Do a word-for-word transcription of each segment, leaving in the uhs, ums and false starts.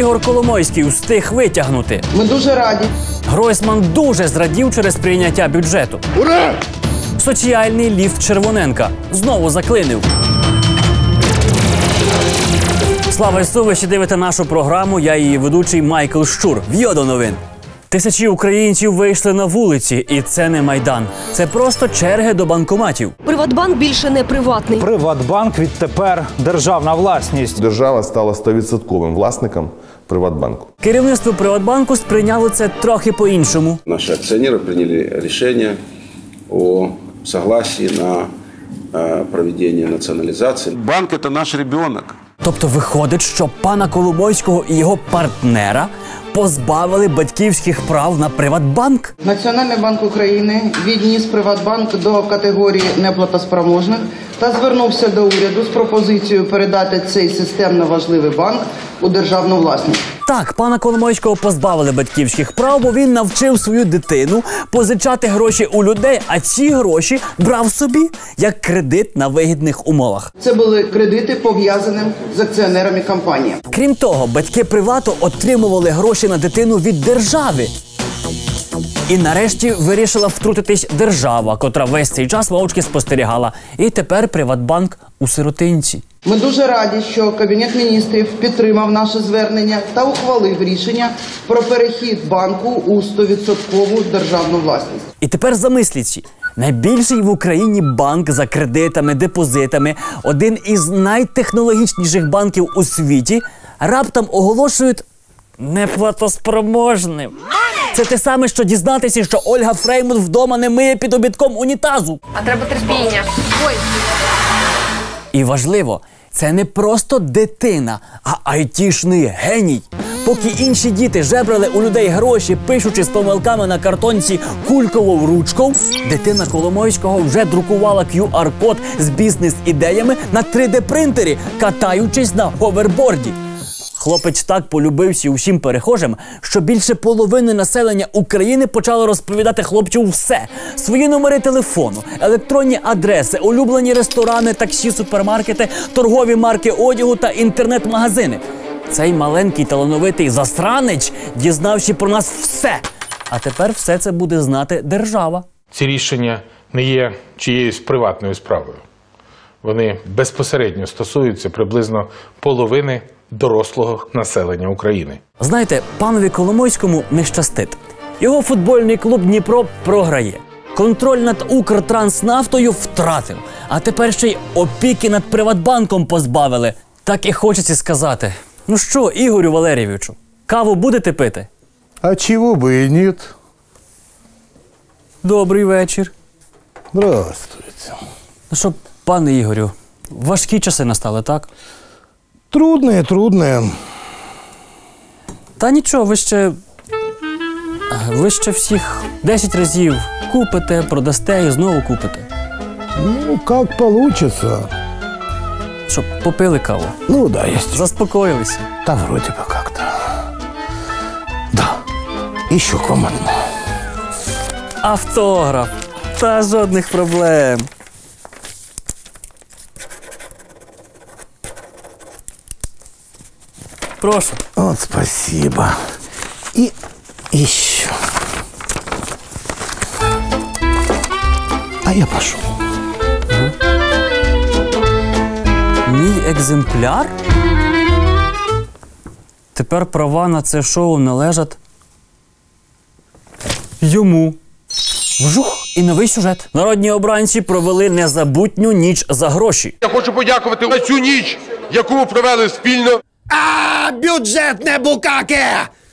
Ігор Коломойський встиг витягнути. Ми дуже раді. Гройсман дуже зрадів через прийняття бюджету. Ура! Соціальний ліфт Червоненка знову заклинив. Слава Ісу, ви ще дивите нашу програму, я її ведучий Майкл Щур. В'йо до новин. Тисячі українців вийшли на вулиці, і це не Майдан. Це просто черги до банкоматів. Приватбанк більше не приватний. Приватбанк відтепер державна власність. Держава стала сто відсотків власником Приватбанку. Керівництво Приватбанку сприйняло це трохи по-іншому. Наши акционеры приняли решение о согласии на э, проведение национализации. Банк – это наш ребенок. Тобто виходить, що пана Коломойського і його партнера позбавили батьківських прав на Приватбанк? Національний банк України відніс Приватбанк до категорії неплатоспроможних та звернувся до уряду з пропозицією передати цей системно важливий банк у державну власність. Так, пана Коломойського позбавили батьківських прав, бо він навчив свою дитину позичати гроші у людей, а ці гроші брав собі як кредит на вигідних умовах. Це були кредити, пов'язані з акціонерами компанії. Крім того, батьки Привату отримували гроші на дитину від держави. І нарешті вирішила втрутитись держава, котра весь цей час мовчки спостерігала. І тепер Приватбанк у сиротинці. Ми дуже раді, що Кабінет міністрів підтримав наше звернення та ухвалив рішення про перехід банку у сто відсотків державну власність. І тепер замисліться. Найбільший в Україні банк за кредитами, депозитами, один із найтехнологічніших банків у світі, раптом оголошують неплатоспроможним. Це те саме, що дізнатися, що Ольга Фреймут вдома не миє під обідком унітазу. А треба терпіння. Ой. І важливо, це не просто дитина, а айтішний геній. Поки інші діти жебрали у людей гроші, пишучи з помилками на картонці кулькову ручку, дитина Коломойського вже друкувала кью ар код з бізнес-ідеями на три де принтері, катаючись на ховерборді. Хлопець так полюбився усім перехожим, що більше половини населення України почало розповідати хлопцю все. Свої номери телефону, електронні адреси, улюблені ресторани, таксі, супермаркети, торгові марки одягу та інтернет-магазини. Цей маленький талановитий засранець дізнався про нас все. А тепер все це буде знати держава. Ці рішення не є чиєюсь приватною справою. Вони безпосередньо стосуються приблизно половини дорослого населення України. Знаєте, панові Коломойському не щастить. Його футбольний клуб «Дніпро» програє. Контроль над Укртранснафтою втратив. А тепер ще й опіки над Приватбанком позбавили. Так і хочеться сказати. Ну що, Ігорю Валерійовичу, каву будете пити? А чего бы и нет. Добрий вечір. Здравствуйте. Ну що, пане Ігорю, важкі часи настали, так? Трудные, трудные. Та нічого, ви ще... Ви ще всіх десять разів купите, продасте і знову купите. Ну, как получится. Що, попили каву? Ну, да, есть. Заспокоїлися? Да, вроде бы как-то. Да, еще к вам одно. Автограф. Та жодних проблем. Прошу. Вот, спасибо. И еще. А я пошел. Мій екземпляр? Тепер права на це шоу належать йому. Вжух! І новий сюжет. Народні обранці провели незабутню ніч за гроші. Я хочу подякувати за цю ніч, яку ми провели спільно. А, бюджетне букаке!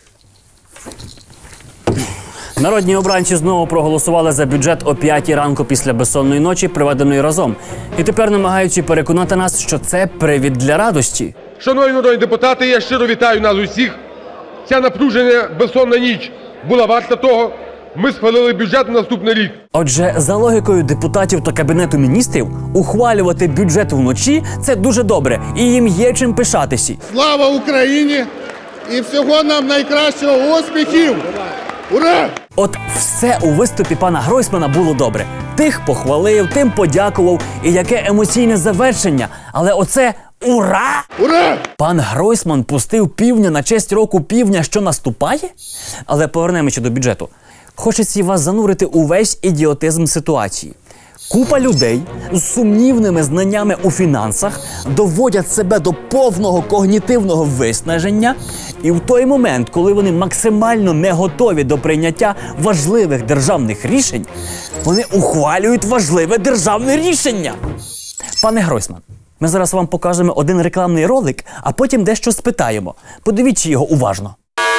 Народні обранці знову проголосували за бюджет о п'ятій ранку після безсонної ночі, проведеної разом. І тепер намагаються переконати нас, що це привід для радості. Шановні народні депутати, я щиро вітаю нас усіх. Ця напружена безсонна ніч була варта того. Ми схвалили бюджет на наступний рік. Отже, за логікою депутатів та Кабінету міністрів, ухвалювати бюджет вночі – це дуже добре, і їм є чим пишатися. Слава Україні і всього нам найкращого, успіхів! Ура! От все у виступі пана Гройсмана було добре. Тих похвалив, тим подякував, і яке емоційне завершення. Але оце Ура! Ура! Пан Гройсман пустив півня на честь року півня, що наступає? Але повернемося до бюджету. Хочеться вас занурити у весь ідіотизм ситуації. Купа людей з сумнівними знаннями у фінансах доводять себе до повного когнітивного виснаження, і в той момент, коли вони максимально не готові до прийняття важливих державних рішень, вони ухвалюють важливе державне рішення. Пане Гройсман, ми зараз вам покажемо один рекламний ролик, а потім дещо спитаємо. Подивіться його уважно.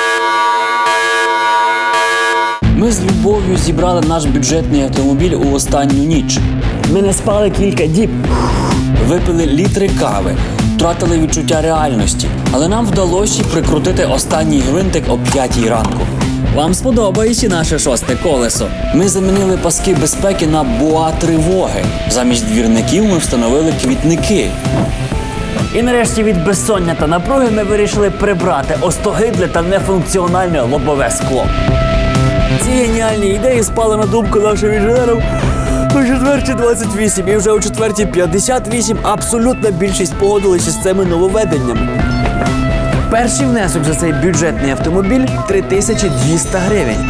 Ми з любов'ю зібрали наш бюджетний автомобіль у останню ніч. Ми не спали кілька діб, випили літри кави, втратили відчуття реальності. Але нам вдалося прикрутити останній гвинтик о п'ятій ранку. Вам сподобається наше шосте колесо? Ми замінили паски безпеки на буа тривоги. Замість двірників ми встановили квітники. І нарешті від безсоння та напруги ми вирішили прибрати остогидле та нефункціональне лобове скло. Ці геніальні ідеї спали на думку нашим інженерам о четвертій двадцять вісім, і вже о четвертій п'ятдесят вісім абсолютна більшість погодилися з цими нововведеннями. Перший внесок за цей бюджетний автомобіль – три тисячі двісті гривень.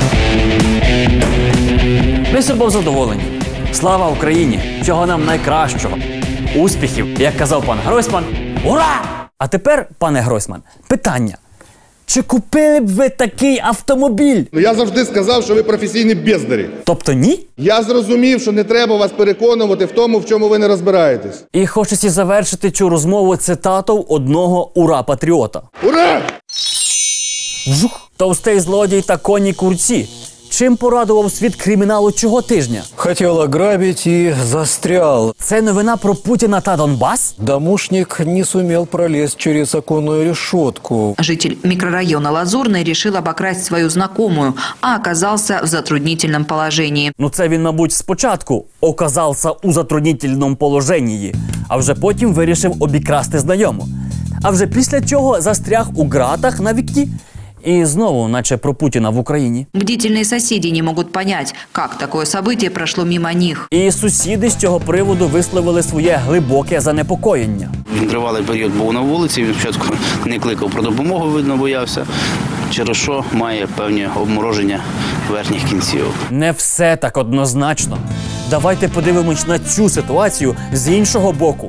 Ми собою задоволені. Слава Україні! Всього нам найкращого! Успіхів! Як казав пан Гройсман, ура! А тепер, пане Гройсман, питання. Чи купили б ви такий автомобіль? Ну, я завжди сказав, що ви професійні бездарі. Тобто ні? Я зрозумів, що не треба вас переконувати в тому, в чому ви не розбираєтесь. І хочеться завершити цю розмову цитатою одного ура-патріота. Ура! Вжух! Товстий злодій та коні курці. Чим порадував світ криміналу цього тижня? Хотел ограбить и застрял. Це новина про Путіна та Донбас? Домушник не сумел пролезть через оконную решетку. Житель микрорайона Лазурный решил обокрасть свою знакомую, а оказался в затруднительном положении. Ну це він, мабуть, спочатку оказався у затруднительному положенні, а вже потім вирішив обікрасти знайому. А вже після цього застряг у ґратах на вікні. І знову, наче про Путіна в Україні. Бдительные соседи не могут понять, как такое событие прошло мимо них. І сусіди з цього приводу висловили своє глибоке занепокоєння. Він тривалий період був на вулиці, він спочатку не кликав про допомогу, видно, боявся, через що має певні обмороження верхніх кінців. Не все так однозначно. Давайте подивимось на цю ситуацію з іншого боку.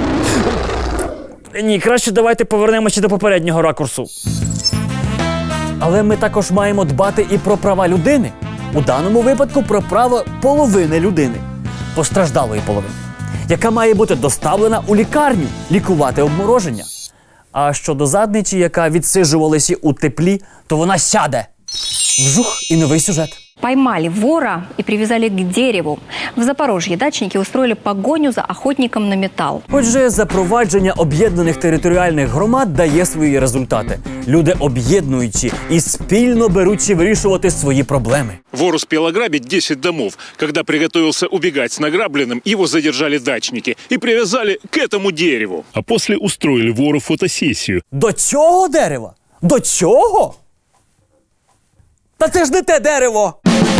Ні, краще давайте повернемося до попереднього ракурсу. Але ми також маємо дбати і про права людини. У даному випадку про право половини людини, постраждалої половини, яка має бути доставлена у лікарню лікувати обмороження. А щодо задниці, яка відсиджувалася у теплі, то вона сяде. Вжух, і новий сюжет. Поймали вора и привязали к дереву. В Запорожье дачники устроили погоню за охотником на металл. Отже, запровадження об'єднаних територіальних громад дає свої результати. Люди об'єднуючи і спільно беручи вирішувати свої проблеми. Вор успел ограбить десять домов. Когда приготовился убегать с награбленным, его задержали дачники и привязали к этому дереву. А после устроили вору фотосессию. До цього дерева? До цього? Та це ж не те дерево!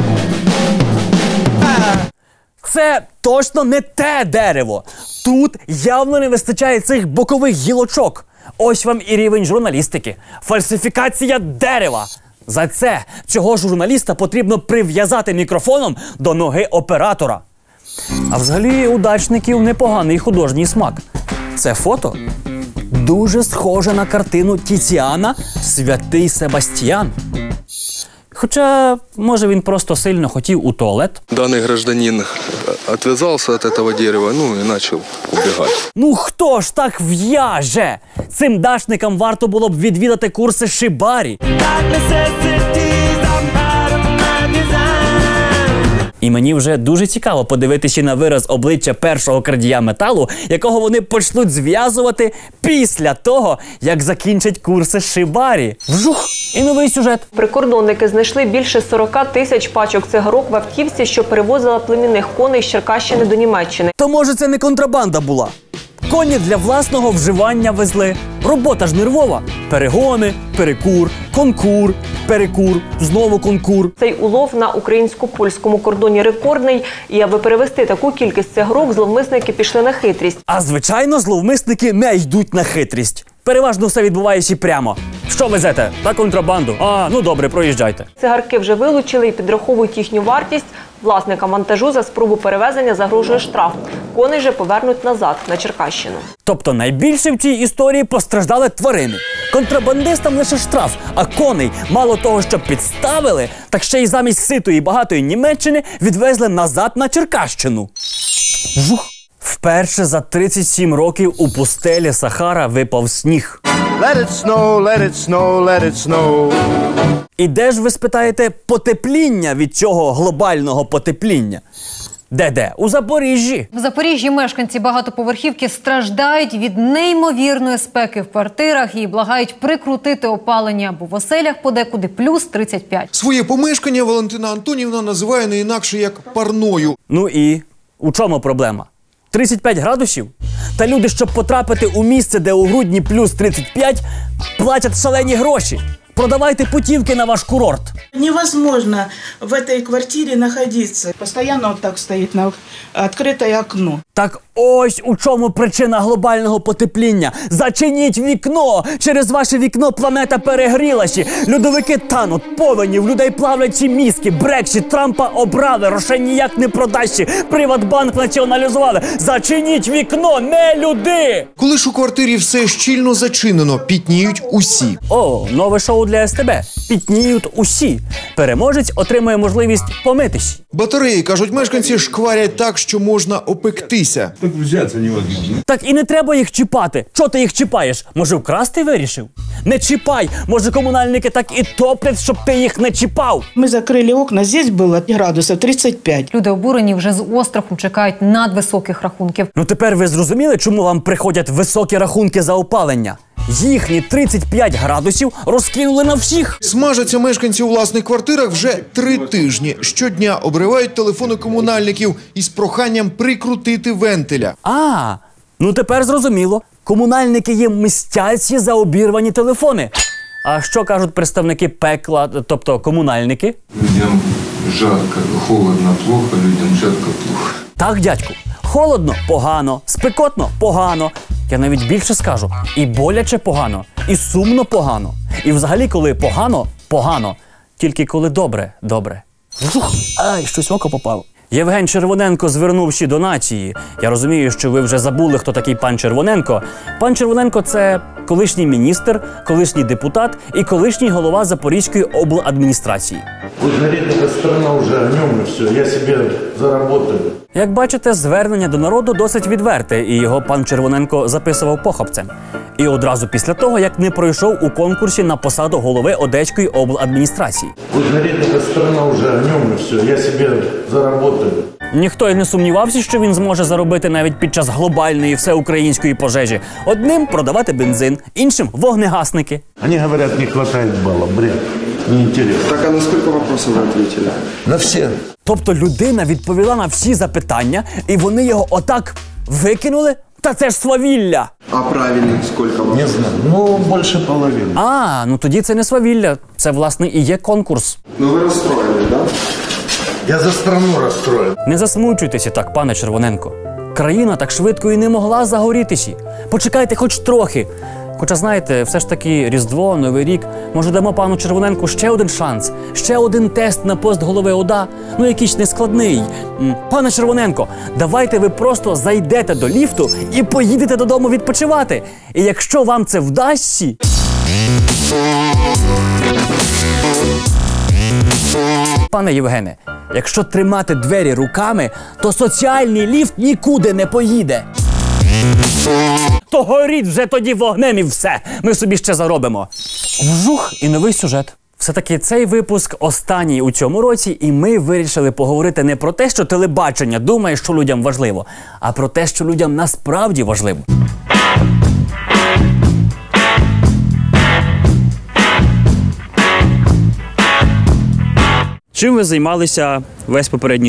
Це точно не те дерево. Тут явно не вистачає цих бокових гілочок. Ось вам і рівень журналістики. Фальсифікація дерева. За це цього журналіста потрібно прив'язати мікрофоном до ноги оператора. А взагалі у дачників непоганий художній смак. Це фото дуже схоже на картину Тіціана «Святий Себастьян». Хоча, може, він просто сильно хотів у туалет. Даний гражданин відв'язався від цього дерева, ну і почав убігати. Ну хто ж так в'яже? Цим дачникам варто було б відвідати курси шибарі. І мені вже дуже цікаво подивитися на вираз обличчя першого крадія металу, якого вони почнуть зв'язувати після того, як закінчать курси шибарі. Вжух! І новий сюжет. Прикордонники знайшли більше сорока тисяч пачок цигарок в автівці, що перевозила племінних коней з Черкащини до Німеччини. То може це не контрабанда була? коні для власного вживання везли. Робота ж нервова. Перегони, перекур, конкур, перекур, знову конкур. Цей улов на українсько-польському кордоні рекордний. І аби перевести таку кількість цигарок, зловмисники пішли на хитрість. А звичайно, зловмисники не йдуть на хитрість. Переважно все відбувається прямо. Що везете? Та контрабанду. А, ну добре, проїжджайте. Цигарки вже вилучили і підраховують їхню вартість. Власникам вантажу за спробу перевезення загрожує штраф. Коней же повернуть назад, на Черкащину. Тобто найбільше в цій історії постраждали тварини. Контрабандистам лише штраф, а коней мало того, що підставили, так ще й замість ситої багатої Німеччини відвезли назад на Черкащину. Жух! Вперше за тридцять сім років у пустелі Сахара випав сніг. Let it snow, let it snow, let it snow. І де ж, ви спитаєте, потепління від цього глобального потепління? Де-де? У Запоріжжі. В Запоріжжі мешканці багатоповерхівки страждають від неймовірної спеки в квартирах і благають прикрутити опалення, бо в оселях подекуди плюс тридцять п'ять. Своє помешкання Валентина Антонівна називає не інакше як парною. Ну і у чому проблема? тридцять п'ять градусів? Та люди, щоб потрапити у місце, де у грудні плюс тридцять п'ять, платять шалені гроші. Продавайте путівки на ваш курорт. Невозможно в этой квартире находиться. Постоянно вот так стоит на открытое окно. Так ось у чому причина глобального потепління. Зачиніть вікно! Через ваше вікно планета перегрілася. Льодовики тануть, повені, в людей плавлять мізки, Брексит, Трампа обрали, Роше ніяк не продащі, Приватбанк націоналізували. Зачиніть вікно, не люди! Коли ж у квартирі все щільно зачинено, пітніють усі. О, нове шоу для ес те бе. Пітніють усі. Переможець отримує можливість помитись. Батареї, кажуть мешканці, шкварять так, що можна опектися. Так взяться невозможно. Так і не треба їх чіпати. Чого ти їх чіпаєш? Може, вкрасти вирішив? Не чіпай! Може, комунальники так і топлять, щоб ти їх не чіпав? Ми закрили окна, здесь було градусів тридцять п'ять. Люди обурені вже з остраху чекають надвисоких рахунків. Ну тепер ви зрозуміли, чому вам приходять високі рахунки за опалення? Їхні тридцять п'ять градусів розкинули на всіх. Смажаться мешканці у власних квартирах вже три тижні. Щодня обривають телефони комунальників із проханням прикрутити вентиля. А, ну тепер зрозуміло. Комунальники їм мстяться за обірвані телефони. А що кажуть представники пекла, тобто комунальники? Людям жарко, холодно, плохо, людям жарко, плохо. Так, дядьку, холодно – погано, спекотно – погано. Я навіть більше скажу, і боляче погано, і сумно погано. І взагалі, коли погано – погано. Тільки коли добре – добре. Жух! Ай, щось в око попало. Євген Червоненко звернувся до нації. Я розумію, що ви вже забули, хто такий пан Червоненко. Пан Червоненко – це колишній міністр, колишній депутат і колишній голова Запорізької обладміністрації. Ось горить ця страна вже, о ньому і все, я себе заработаю. Як бачите, звернення до народу досить відверте, і його пан Червоненко записував похапцем. І одразу після того, як не пройшов у конкурсі на посаду голови Одеської обладміністрації. Ось горить ця страна вже, о ньому і все, я себе заработаю. Ніхто й не сумнівався, що він зможе заробити навіть під час глобальної всеукраїнської пожежі. Одним продавати бензин, іншим вогнегасники. Вони говорять, не вистачає балів, бред. Неинтересно. Так, а на сколько вопросов вы ответили? На все. Тобто людина відповіла на всі запитання, і вони його отак викинули? Та це ж свавілля! А правильно, сколько вопросов? Не знаю, ну, більше половини. А, ну тоді це не свавілля, це, власне, і є конкурс. Ну ви розстроєні, так? Я за страну розстроєн. Не засмучуйтеся так, пане Червоненко. Країна так швидко і не могла загорітися. Почекайте хоч трохи. Хоча, знаєте, все ж таки Різдво, Новий рік. Може, дамо пану Червоненку ще один шанс? Ще один тест на пост голови ОДА? Ну, якийсь нескладний. Пане Червоненко, давайте ви просто зайдете до ліфту і поїдете додому відпочивати. І якщо вам це вдасться... Пане Євгене, якщо тримати двері руками, то соціальний ліфт нікуди не поїде. То горіть вже тоді вогнем і все. Ми собі ще заробимо. Вжух, і новий сюжет. Все-таки цей випуск останній у цьому році, і ми вирішили поговорити не про те, що телебачення думає, що людям важливо, а про те, що людям насправді важливо. Чим ви займалися весь попередній рік?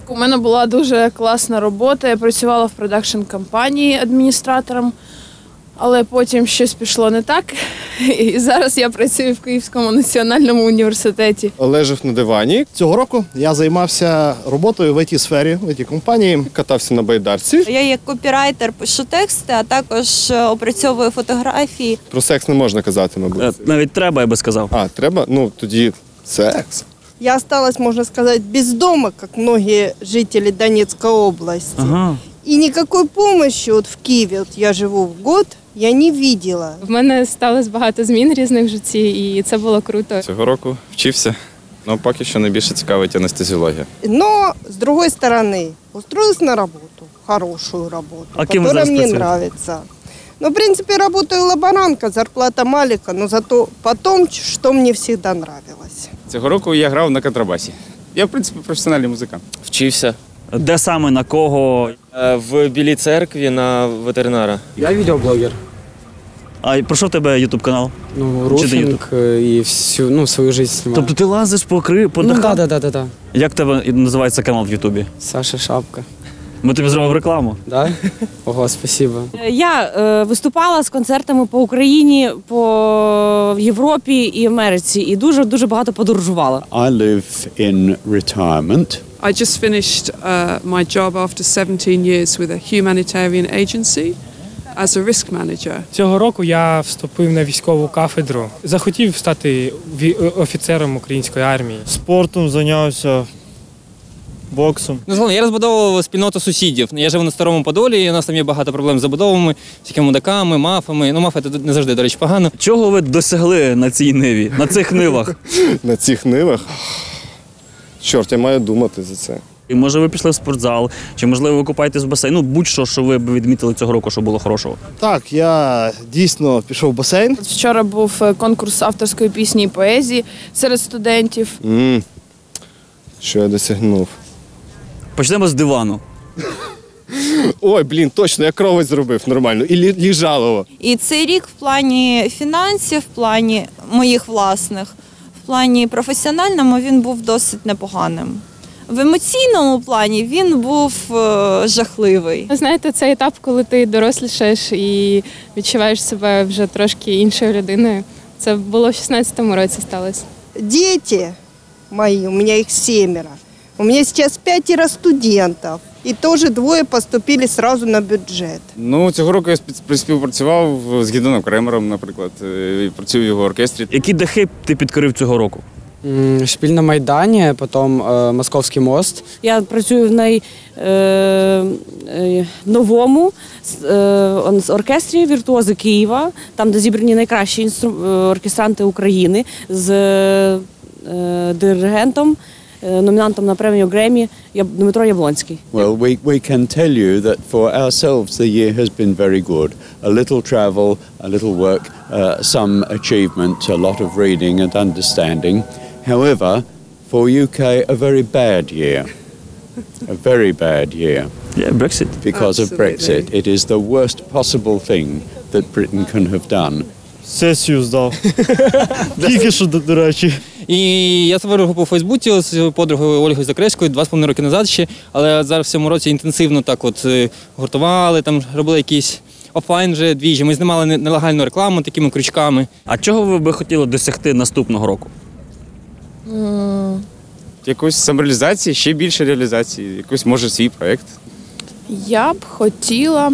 У мене була дуже класна робота, я працювала в продакшн-компанії адміністратором, але потім щось пішло не так, і зараз я працюю в Київському національному університеті. Лежав на дивані. Цього року я займався роботою в ай ті-сфері, в ай ті-компанії, катався на байдарці. Я як копірайтер пишу тексти, а також опрацьовую фотографії. Про секс не можна казати, мабуть. Навіть треба, я би сказав. А, треба? Ну, тоді секс. Я осталась, можно сказать, без дома, как многие жители Донецкой области. Ага. И никакой помощи вот в Киеве, вот я живу в год, я не видела. В мене сталося багато змін різних в житті, і це було круто. Цього року вчився, але поки що найбільше цікавить анестезіологія. Но, с другой стороны, устроилась на работу, хорошую работу, а кем которая мне працюєте? нравится. Ну, в принципе, работаю лаборанткой, зарплата маленькая, но зато потом, что мне всегда нравилось. Цього року я грав на контрабасі. Я, в принципі, професіональний музикант. Вчився. Де саме, на кого? В Білій церкві на ветеринара. Я відеоблогер. А про що в тебе ютуб-канал? Ну, руфінг і всю, ну, свою життя знімаю. Тобто ти лазиш по, кри... по Ну, дахам? да, да, да, да. Як тебе називається канал в Ютубі? Саша Шапка. Ми тобі зробимо рекламу. Да? Ого, спасибо. Я е, виступала з концертами по Україні, по Європі і Америці, і дуже-дуже багато подорожувала. I live in retirement. I just finished uh, my job after seventeen years with a humanitarian agency as a risk manager. Цього року я вступив на військову кафедру. Захотів стати офіцером української армії. Спортом зайнявся. Боксом. Ну, я розбудовував спільноту сусідів. Я живу на Старому Подолі, і у нас там є багато проблем з забудовами, всякими мудаками, мафами. Ну, мафи – це не завжди, до речі, погано. Чого ви досягли на цій ниві, на цих нивах? На цих нивах? Чорт, я маю думати за це. І може ви пішли в спортзал, чи можливо ви купаєтесь в басейн? Ну, будь-що, що ви б відмітили цього року, що було хорошого. Так, я дійсно пішов в басейн. Вчора був конкурс авторської пісні і поезії серед студентів. М-м. Що я досягнув? Почнемо з дивану. Ой, блін, точно, я кровать зробив нормально. І ліжалово. І цей рік в плані фінансів, в плані моїх власних, в плані професіональному він був досить непоганим. В емоційному плані він був е, жахливий. Знаєте, це етап, коли ти дорослішаєш і відчуваєш себе вже трошки іншою людиною. Це було в шістнадцятому році сталося. Дети мои, у меня их семеро. У меня сейчас пятеро студентов. І теж двоє поступили сразу на бюджет. Ну, цього року я співпрацював з Гідоном Кремером, наприклад, і працюю в його оркестрі. Які дахи ти підкорив цього року? Шпіль на Майдані, потім е, Московський мост. Я працюю в найновому е, е, оркестрі «Віртуози Києва», там, де зібрані найкращі інстру... оркестранти України з е, диригентом, номінантом на премію Гремі Дмитро Яблонський. Well, we, we can tell you that for ourselves the year has been very good. A little travel, a little work, uh, some achievement, a lot of reading and understanding. However, for U K, a very bad year. A very bad year. Yeah, Brexit. Because Absolutely. Of Brexit. It is the worst possible thing that Britain can have done. Сесію здав. Тільки що, до речі. І я створив групу у Фейсбуці з подругою Ольгою Закреською два з половиною роки назад ще, але зараз в цьому році інтенсивно так от гуртували, там робили якісь офлайн вже двіжі. Ми знімали нелегальну рекламу такими крючками. А чого ви би хотіли досягти наступного року? Mm. Якоїсь самореалізації, ще більше реалізації, якийсь, може, свій проєкт. Я б хотіла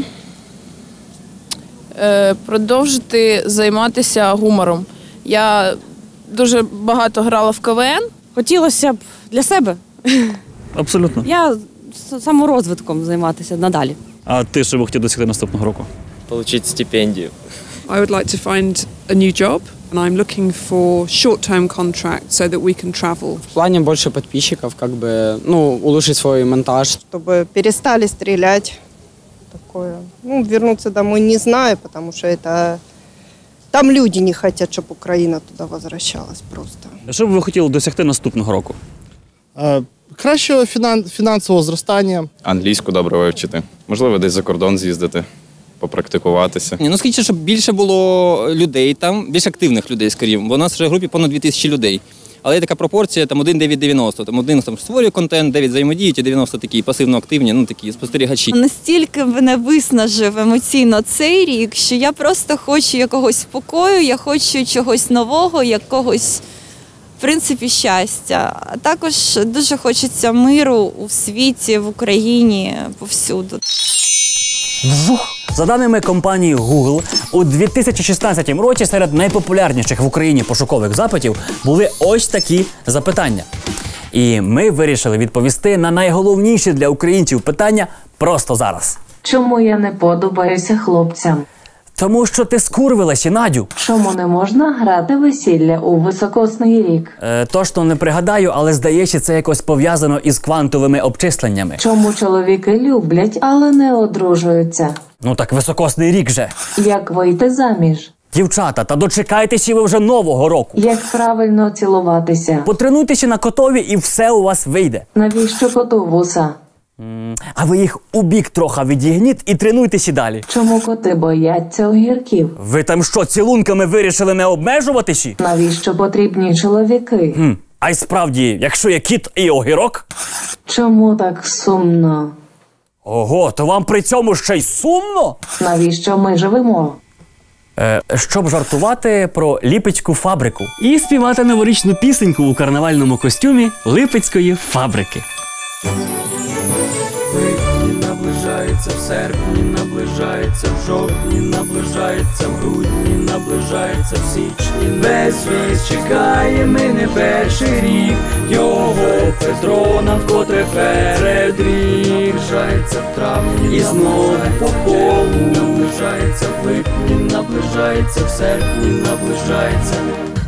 е, продовжити займатися гумором. Я дуже багато грала в ка ве ен. Хотілося б для себе. Абсолютно. Я саморозвитком займатися надалі. А ти що б хотів досягти наступного року? Получить стипендію. I would like to find a new job, and I'm looking for short-term contracts so that we can travel. В плане больше подписчиков, как бы, ну, улучшить свой монтаж. Чтобы перестали стрелять. Такое. Ну, вернуться домой не знаю, потому что это... Там люди не хотят, чтобы Украина туда возвращалась просто. Що б ви хотіли досягти наступного року? Е, кращого фінан... фінансового зростання. Англійську добре вивчити. Можливо, десь за кордон з'їздити, попрактикуватися. Ні, ну, скажіть, щоб більше було людей там, більш активних людей, скоріше. Бо у нас вже в групі понад дві тисячі людей. Але є така пропорція, там один дев'ять дев'яносто. Там один там створює контент, дев'ять взаємодіють, і дев'яносто такі пасивно-активні, ну такі спостерігачі. Настільки мене виснажив емоційно цей рік, що я просто хочу якогось спокою, я хочу чогось нового, якогось, в принципі, щастя. А також дуже хочеться миру у світі, в Україні, повсюду. За даними компанії Google, у дві тисячі шістнадцятому році серед найпопулярніших в Україні пошукових запитів були ось такі запитання. І ми вирішили відповісти на найголовніші для українців питання просто зараз. Чому я не подобаюся хлопцям? Тому що ти скурвилася, Надю. Чому не можна грати весілля у високосний рік? Е, точно не пригадаю, але здається, це якось пов'язано із квантовими обчисленнями. Чому чоловіки люблять, але не одружуються? Ну так високосний рік же. Як вийти заміж? Дівчата, та дочекайтеся ви вже нового року. Як правильно цілуватися? Потренуйтеся на котові і все у вас вийде. Навіщо коту вуса? А ви їх у бік трохи відігніть і тренуйтеся далі. Чому коти бояться огірків? Ви там що, цілунками вирішили не обмежуватися? Навіщо потрібні чоловіки? Хм. А й справді, якщо є кіт і огірок? Чому так сумно? Ого, то вам при цьому ще й сумно? Навіщо ми живемо? Е, щоб жартувати про Липецьку фабрику. І співати новорічну пісеньку у карнавальному костюмі Липецької фабрики. Липні наближається, в серпні наближається, в жовтні наближається, в грудні наближається, в січні. Весь світ чекає мене перший рік, його Петро нам вкотре передріг. Наближається в травні, і знову по колу. Наближається в липні, наближається в серпні, наближається.